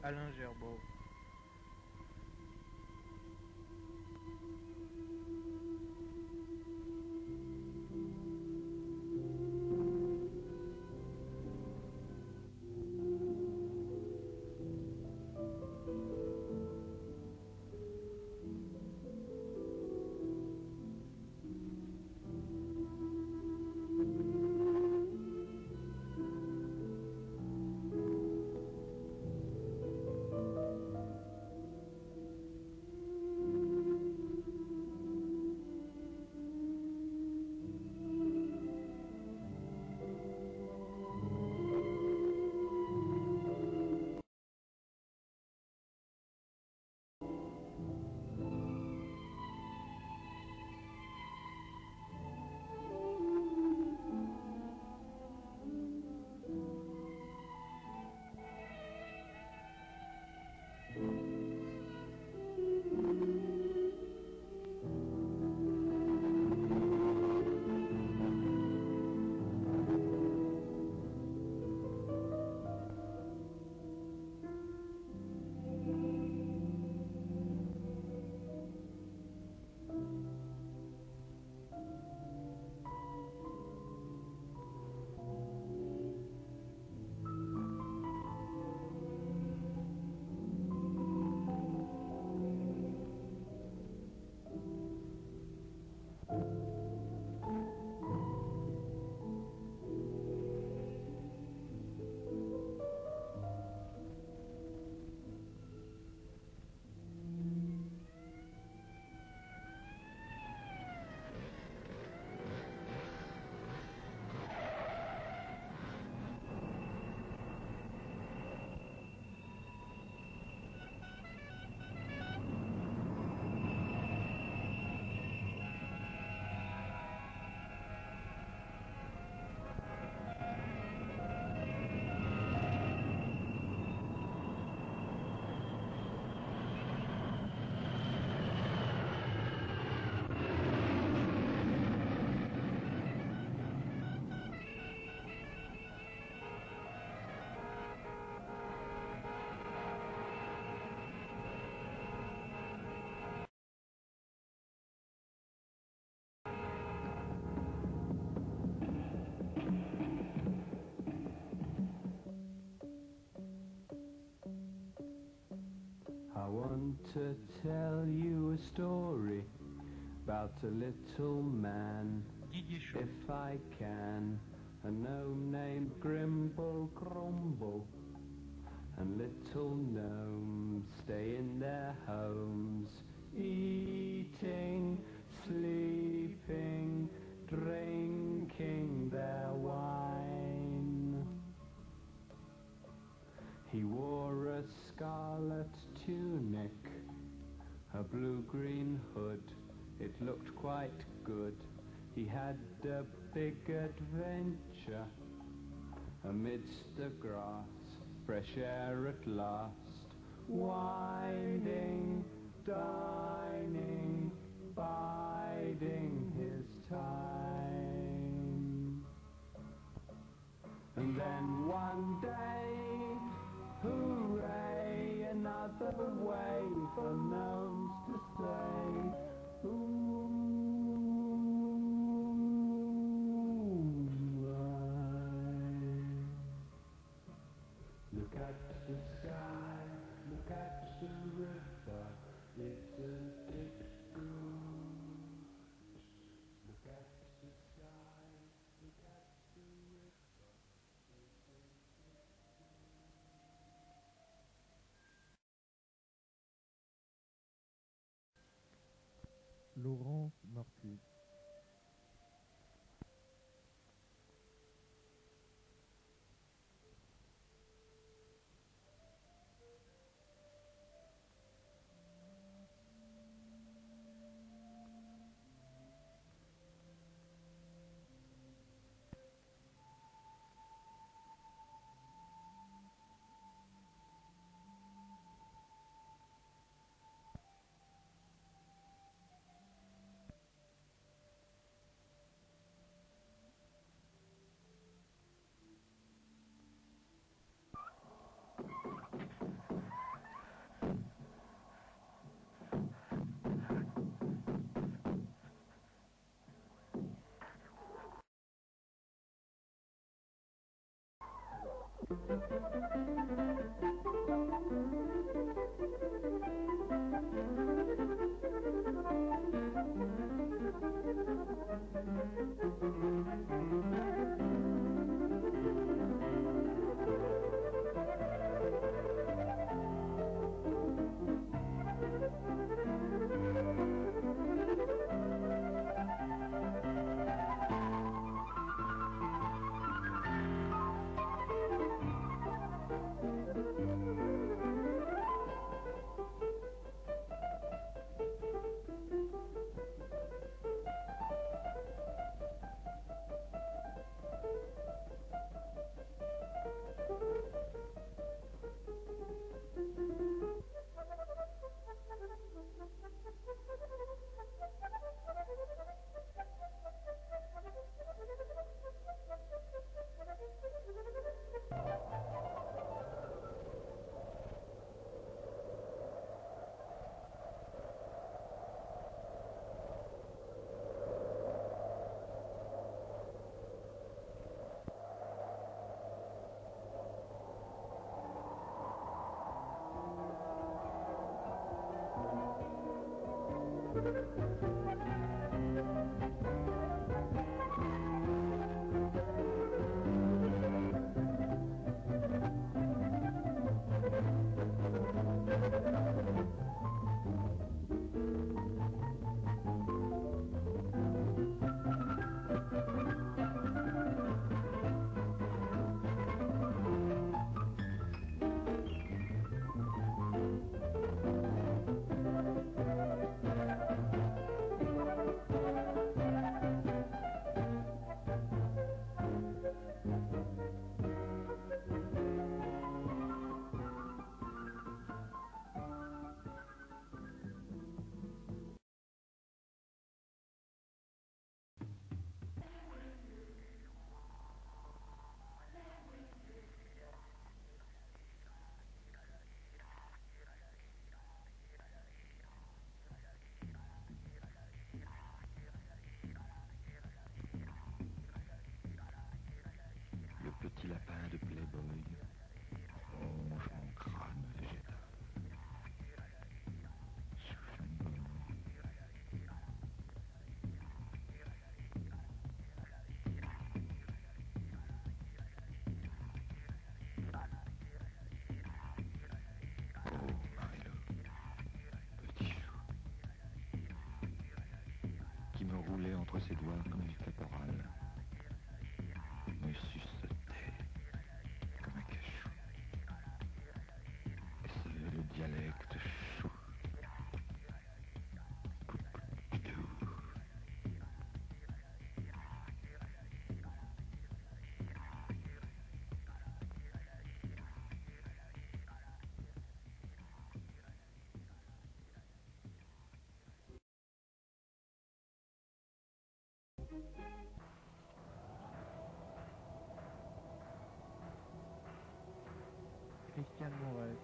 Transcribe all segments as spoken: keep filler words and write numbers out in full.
Alain Gerbeau. I want to tell you a story about a little man, Didier Chaud. if I can, a gnome named Grimble Grumble, and little gnomes stay in their homes, eating, sleeping, drinking their wine. He wore a scarlet tunic, a blue-green hood, it looked quite good. He had a big adventure amidst the grass, fresh air at last, winding, dining, biding his time. And then one day, hooray, another way for gnomes to stay. Look at the sky, look at the river, it's as it goes. Look at the sky, look at the river, it's as it Laurence Marty. Petit lapin de Playboy ronge mon crâne végétal. Souffle une bonne Oh, Milo, petit chou, qui me roulait entre ses doigts comme une caporale, me suçait comme un cachou. Et c'est le dialecte chou. Poupidou. Christian Morel.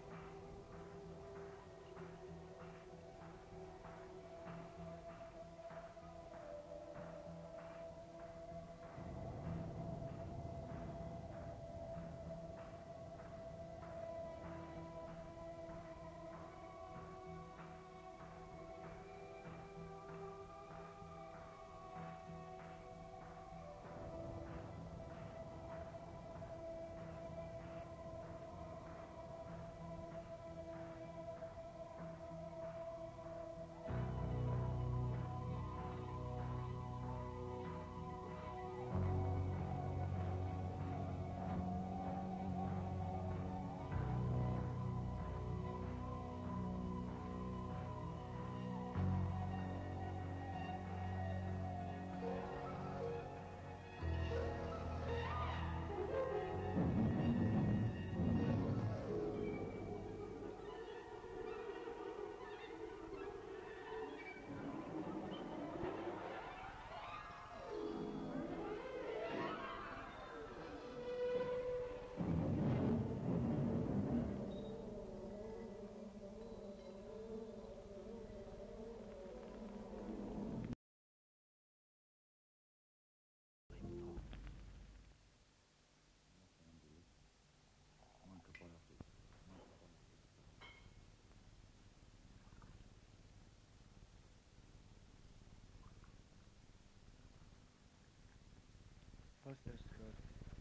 Rösterscott.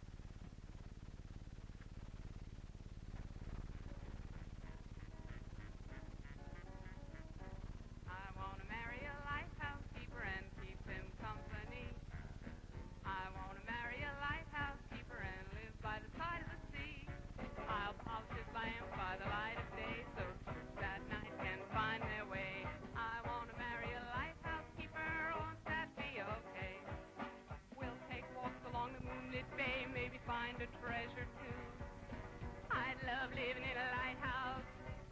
I want to marry a lighthouse keeper and keep him company. I want to marry a lighthouse keeper and live by the side of the sea. I'll polish his lamp by the light of day so troops at night can find their way. I want to marry a lighthouse keeper, won't that be okay? We'll take walks along the moonlit bay, maybe find a treasure too. I'd love living in a lighthouse.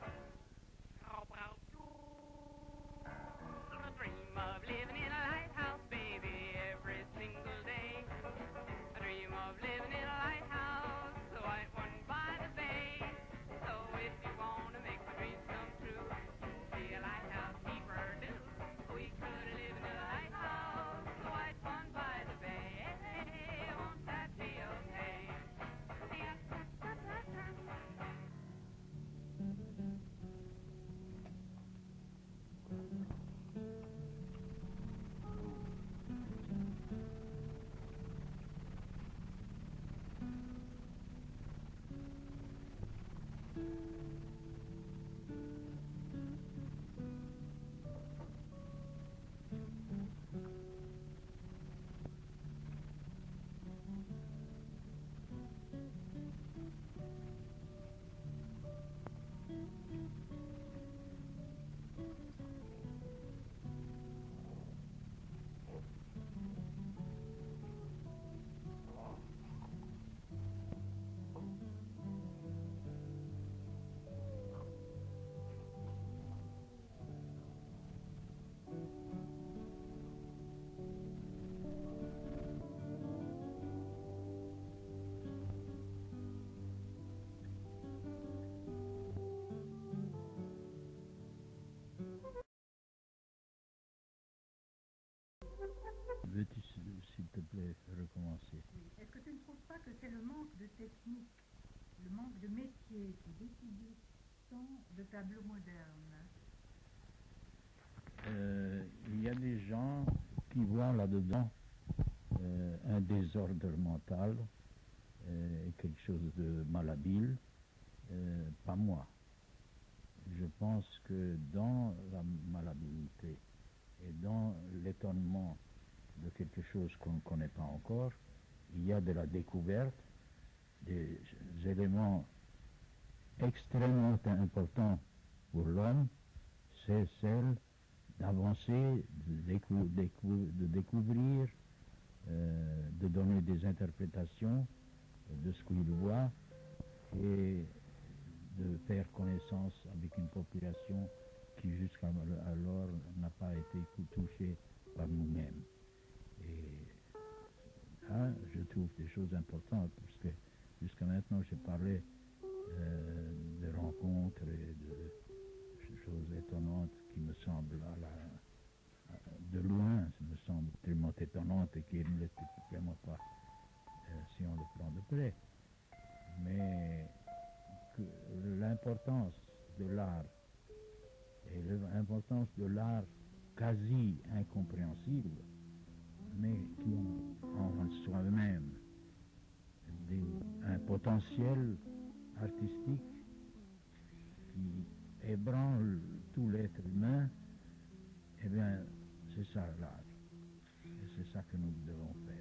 I dream of living in a lighthouse, baby, every single day. I dream of living in a lighthouse, the white one by the bay. So if you want to make my dreams come true, be a lighthouse keeper, do. We could live in a lighthouse, the white one by the bay. Won't that be okay? Veux-tu, s'il te plaît, recommencer? Oui. Est-ce que tu ne trouves pas que c'est le manque de technique, le manque de métier qui décidait tant de tableaux modernes? Euh, il y a des gens qui voient là-dedans euh, un désordre mental, euh, quelque chose de malhabile, euh, pas moi. Je pense que dans la malhabilité et dans l'étonnement de quelque chose qu'on ne connaît pas encore, il y a de la découverte, des éléments extrêmement importants pour l'homme, c'est celle d'avancer, de, décou décou de découvrir, euh, de donner des interprétations de ce qu'il voit et de faire connaissance avec une population qui jusqu'à alors n'a pas été touchée par nous-mêmes. Et là, je trouve des choses importantes, parce que jusqu'à maintenant, j'ai parlé euh, de rencontres et de choses étonnantes qui me semblent à la, à, de loin, ça me semble tellement étonnantes et qui ne l'étaient vraiment pas euh, si on le prend de près. Mais l'importance de l'art et l'importance de l'art quasi incompréhensible, mais qui ont en soi-même un potentiel artistique qui ébranle tout l'être humain, eh bien, c'est ça l'art. Et c'est ça que nous devons faire.